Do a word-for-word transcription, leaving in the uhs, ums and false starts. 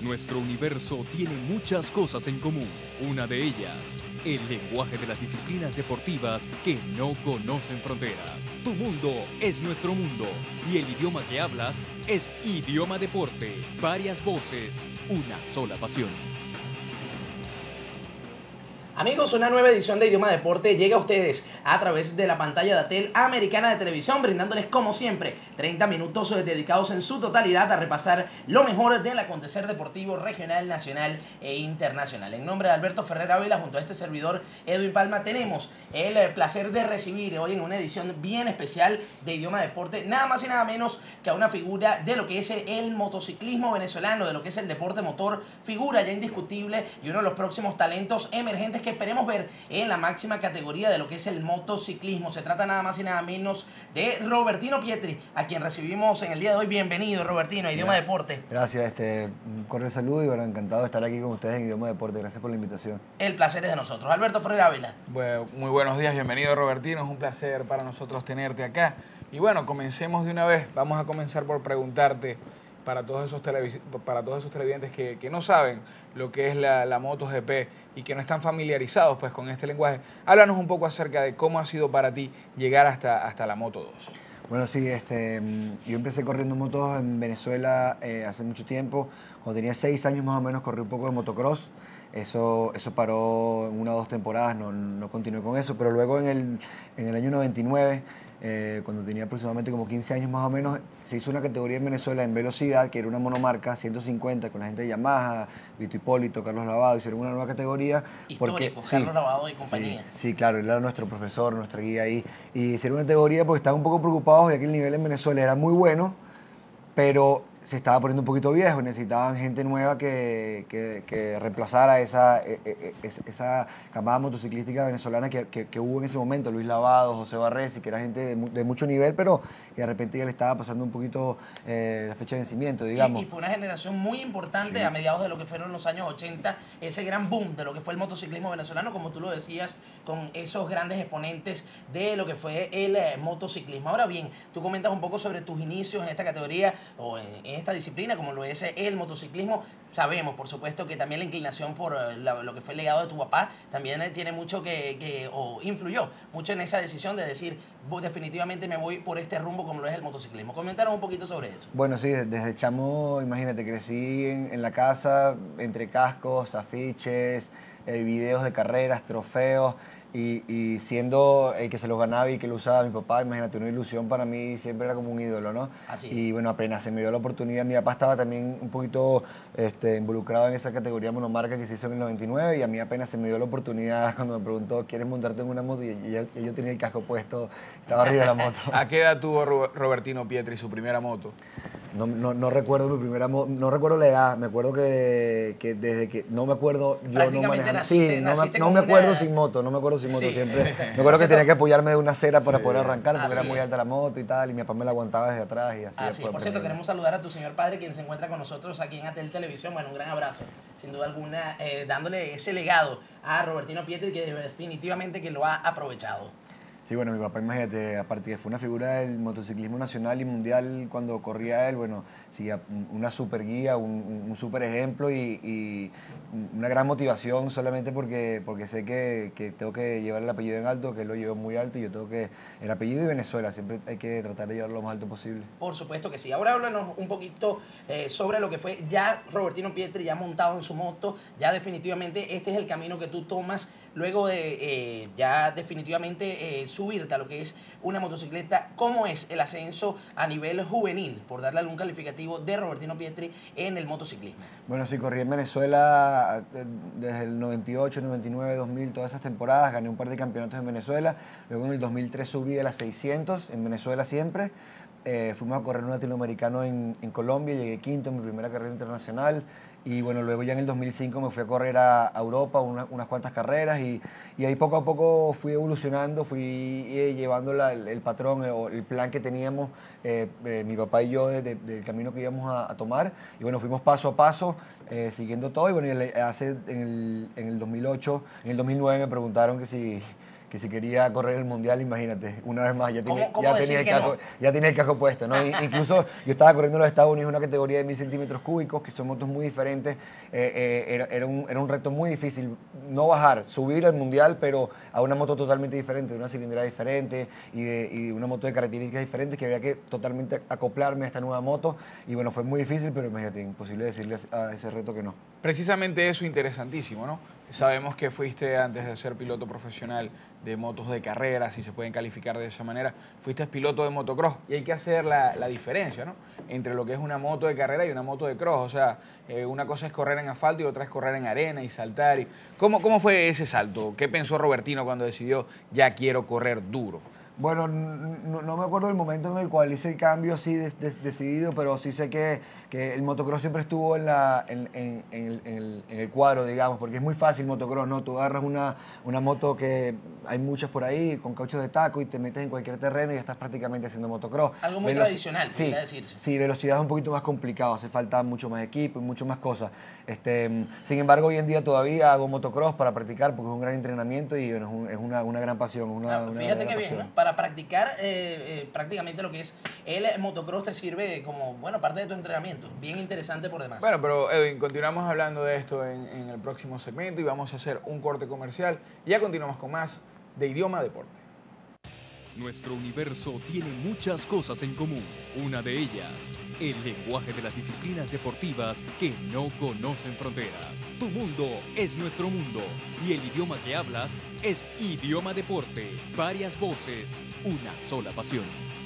Nuestro universo tiene muchas cosas en común. Una de ellas, el lenguaje de las disciplinas deportivas que no conocen fronteras. Tu mundo es nuestro mundo y el idioma que hablas es Idioma Deporte. Varias voces, una sola pasión. Amigos, una nueva edición de Idioma Deporte llega a ustedes a través de la pantalla de Atel Americana de Televisión, brindándoles como siempre treinta minutos dedicados en su totalidad a repasar lo mejor del acontecer deportivo regional, nacional e internacional. En nombre de Alberto Ferrer Ávila, junto a este servidor Edwin Palma, tenemos el placer de recibir hoy en una edición bien especial de Idioma Deporte, nada más y nada menos que a una figura de lo que es el motociclismo venezolano, de lo que es el deporte motor, figura ya indiscutible y uno de los próximos talentos emergentes que esperemos ver en la máxima categoría de lo que es el motociclismo. Se trata nada más y nada menos de Robertino Pietri, a quien recibimos en el día de hoy. Bienvenido, Robertino, a Idioma Deporte. Gracias, este, un cordial saludo y bueno, encantado de estar aquí con ustedes en Idioma Deporte. Gracias por la invitación. El placer es de nosotros. Alberto Ferrer Ávila. Bueno, muy buenos días, bienvenido, Robertino. Es un placer para nosotros tenerte acá. Y bueno, comencemos de una vez. Vamos a comenzar por preguntarte, para todos esos, televis para todos esos televidentes que, que no saben lo que es la, la MotoGP y que no están familiarizados pues con este lenguaje, háblanos un poco acerca de cómo ha sido para ti llegar hasta, hasta la Moto dos. Bueno, sí, este, yo empecé corriendo motos en Venezuela eh, hace mucho tiempo. Cuando tenía seis años más o menos corrí un poco de motocross. Eso, eso paró en una o dos temporadas, no, no continué con eso, pero luego en el, en el año noventa y nueve, Eh, cuando tenía aproximadamente como quince años más o menos, se hizo una categoría en Venezuela en velocidad, que era una monomarca ciento cincuenta, con la gente de Yamaha, Vito Hipólito, Carlos Lavado, hicieron una nueva categoría. Histórico, porque, Carlos sí, Lavado y compañía. Sí, sí, claro, él era nuestro profesor, nuestra guía ahí. Y hicieron una categoría porque estaban un poco preocupados, ya que el nivel en Venezuela era muy bueno, pero se estaba poniendo un poquito viejo, necesitaban gente nueva que, que, que reemplazara esa, esa, esa camada motociclística venezolana que, que, que hubo en ese momento, Luis Lavado, José Barresi, que era gente de, de mucho nivel, pero que de repente ya le estaba pasando un poquito eh, la fecha de vencimiento, digamos. Y, y fue una generación muy importante, sí, a mediados de lo que fueron los años ochenta, ese gran boom de lo que fue el motociclismo venezolano, como tú lo decías, con esos grandes exponentes de lo que fue el eh, motociclismo. Ahora bien, tú comentas un poco sobre tus inicios en esta categoría o en esta disciplina, como lo es el motociclismo. Sabemos, por supuesto, que también la inclinación por la, lo que fue el legado de tu papá también tiene mucho que, que, o influyó mucho en esa decisión de decir, definitivamente me voy por este rumbo como lo es el motociclismo. Comentaron un poquito sobre eso. Bueno, sí, desde chamo, imagínate, crecí en, en la casa entre cascos, afiches, eh, videos de carreras, trofeos. Y, y siendo el que se los ganaba y que lo usaba mi papá, imagínate, una ilusión para mí, siempre era como un ídolo, ¿no? Así es. Y bueno, apenas se me dio la oportunidad, mi papá estaba también un poquito este, involucrado en esa categoría monomarca que se hizo en el noventa y nueve, y a mí apenas se me dio la oportunidad cuando me preguntó, ¿quieres montarte en una moto? Y yo, yo tenía el casco puesto, estaba arriba de la moto. ¿A qué edad tuvo Robertino Pietri su primera moto? No, no, no recuerdo mi primera moto, no recuerdo la edad, me acuerdo que, que desde que, no me acuerdo yo no manejando. Sí, no, me, no me acuerdo una... sin moto, no me acuerdo sin moto sí. Siempre. Me acuerdo que tenía que apoyarme de una acera para sí. poder arrancar, porque así era muy alta la moto y tal, y mi papá me la aguantaba desde atrás y así. Así, por cierto, queremos saludar a tu señor padre, quien se encuentra con nosotros aquí en Atel Televisión. Bueno, un gran abrazo, sin duda alguna, eh, dándole ese legado a Robertino Pietri, que definitivamente que lo ha aprovechado. Sí, bueno, mi papá, imagínate, aparte que fue una figura del motociclismo nacional y mundial cuando corría él, bueno, sí, una super guía, un, un super ejemplo y, y una gran motivación solamente porque, porque sé que, que tengo que llevar el apellido en alto, que él lo llevó muy alto y yo tengo que, el apellido de Venezuela, siempre hay que tratar de llevarlo lo más alto posible. Por supuesto que sí. Ahora háblanos un poquito eh, sobre lo que fue ya Robertino Pietri, ya montado en su moto, ya definitivamente este es el camino que tú tomas luego de eh, ya definitivamente eh, subirte a lo que es una motocicleta. ¿Cómo es el ascenso a nivel juvenil, por darle algún calificativo, de Robertino Pietri en el motociclismo? Bueno, sí, corrí en Venezuela desde el noventa y ocho, noventa y nueve, dos mil, todas esas temporadas, gané un par de campeonatos en Venezuela, luego en el dos mil tres subí a las seiscientos, en Venezuela siempre, eh, fuimos a correr un latinoamericano en, en Colombia, llegué quinto en mi primera carrera internacional. Y bueno, luego ya en el dos mil cinco me fui a correr a Europa una, unas cuantas carreras y, y ahí poco a poco fui evolucionando, fui eh, llevando la, el, el patrón o el, el plan que teníamos eh, eh, mi papá y yo de, de, del camino que íbamos a, a tomar. Y bueno, fuimos paso a paso, eh, siguiendo todo. Y bueno, y hace, en, el, en el dos mil ocho, en el dos mil nueve me preguntaron que si... que si quería correr el mundial, imagínate, una vez más, ya, ¿Cómo- tiene, cómo ya, decir tenía el que casco, no? ya tenía el casco puesto, ¿no? Y- incluso yo estaba corriendo en los Estados Unidos una categoría de mil centímetros cúbicos, que son motos muy diferentes, eh, eh, era, era, un, era un reto muy difícil, no bajar, subir al mundial, pero a una moto totalmente diferente, de una cilindrada diferente y de, y de una moto de características diferentes, que había que totalmente acoplarme a esta nueva moto, y bueno, fue muy difícil, pero imagínate, imposible decirle a ese reto que no. Precisamente eso interesantísimo, ¿no? Sabemos que fuiste, antes de ser piloto profesional de motos de carrera, si se pueden calificar de esa manera, fuiste piloto de motocross y hay que hacer la, la diferencia, ¿no? Entre lo que es una moto de carrera y una moto de cross. O sea, eh, una cosa es correr en asfalto y otra es correr en arena y saltar. Y... ¿Cómo, ¿Cómo fue ese salto? ¿Qué pensó Robertino cuando decidió ya quiero correr duro? Bueno, no, no me acuerdo del momento en el cual hice el cambio así de- de- decidido, pero sí sé que, que el motocross siempre estuvo en, la, en, en- en el, en el- en el cuadro, digamos, porque es muy fácil motocross, ¿no? Tú agarras una, una moto que hay muchas por ahí, con caucho de taco, y te metes en cualquier terreno y ya estás prácticamente haciendo motocross. Algo muy Veloci- tradicional, sí, podría decirse. Sí, velocidad es un poquito más complicado, hace falta mucho más equipo y mucho más cosas. Este, sin embargo, hoy en día todavía hago motocross para practicar porque es un gran entrenamiento y bueno, es, un- es una, una gran pasión. Una, Ah, una Fíjate verdadera que bien, pasión. ¿no? Para practicar eh, eh, prácticamente lo que es el motocross te sirve como, bueno, parte de tu entrenamiento. Bien interesante por demás. Bueno, pero Edwin, continuamos hablando de esto en, en el próximo segmento y vamos a hacer un corte comercial y ya continuamos con más de Idioma Deporte. Nuestro universo tiene muchas cosas en común. Una de ellas, el lenguaje de las disciplinas deportivas que no conocen fronteras. Tu mundo es nuestro mundo y el idioma que hablas es Idioma Deporte. Varias voces, una sola pasión.